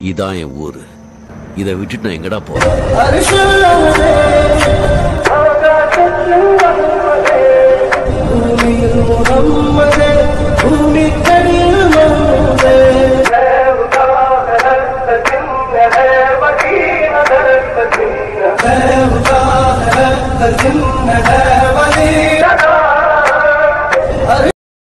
இதான் என் ஊரு. இதை விட்டுட்டு நான் எங்கடா போறேன்? है